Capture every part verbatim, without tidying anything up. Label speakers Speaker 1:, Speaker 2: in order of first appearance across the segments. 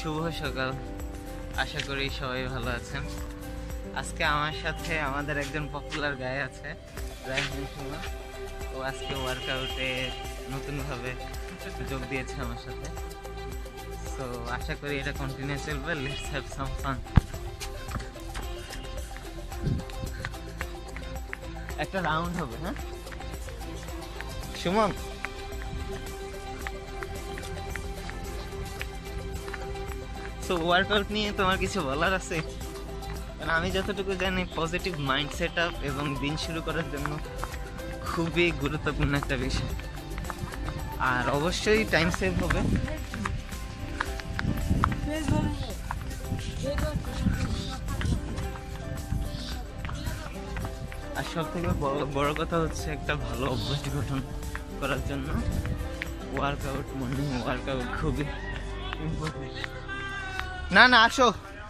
Speaker 1: শুভ সকাল, আশা করি সবাই ভালো আছেন। আজকে আমার সাথে আমাদের একজন পপুলার গায় আছে, রাইহান সুমন। ও আজকে ওয়ার্কআউটে নতুনভাবে যোগ দিয়েছে আমার সাথে। সো আশা করি এটা কন্টিনিউ চলবে। Let's have some fun. একটা রাউন্ড হবে, হ্যাঁ সুমন? সো ওয়ার্কআউট নিয়ে তোমার কিছু বলার আছে? কারণ আমি যতটুকু জানি পজিটিভ মাইন্ড সেট আপ এবং দিন শুরু করার জন্য খুবই গুরুত্বপূর্ণ একটা বিষয়, আর অবশ্যই টাইম সেভ হবে। আর সব থেকে বড় কথা হচ্ছে একটা ভালো অভ্যাস গঠন করার জন্য ওয়ার্কআউট, মর্নিং ওয়ার্কআউট খুবই ইম্পর্টেন্ট। না না আসো।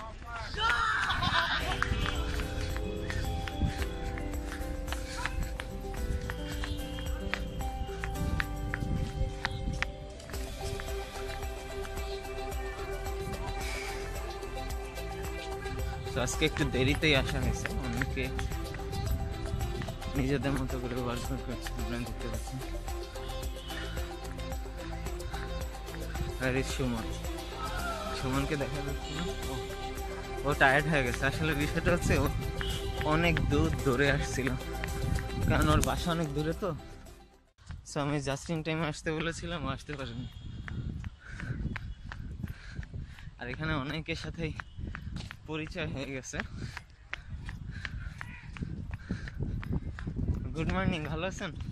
Speaker 1: আজকে একটু দেরিতেই আসা হয়েছে, অনেকে নিজেদের মতো করে ওয়ার্কআউট করছে, আপনারা দেখতে পাচ্ছেন। আর সুমন, সুমনকে দেখা যাচ্ছে না, ও টায়ার্ড হয়ে গেছে। আসলে বিষয়টা হচ্ছে ও অনেক দূর দৌড়ে আসছিল, কারণ ওর বাসা অনেক দূরে তো। সো আমি জাস্ট ইন টাইমে আসতে বলেছিলাম, ও আসতে পারেনি। আর এখানে অনেকের সাথেই পরিচয় হয়ে গেছে। গুড মর্নিং, ভালো আছেন?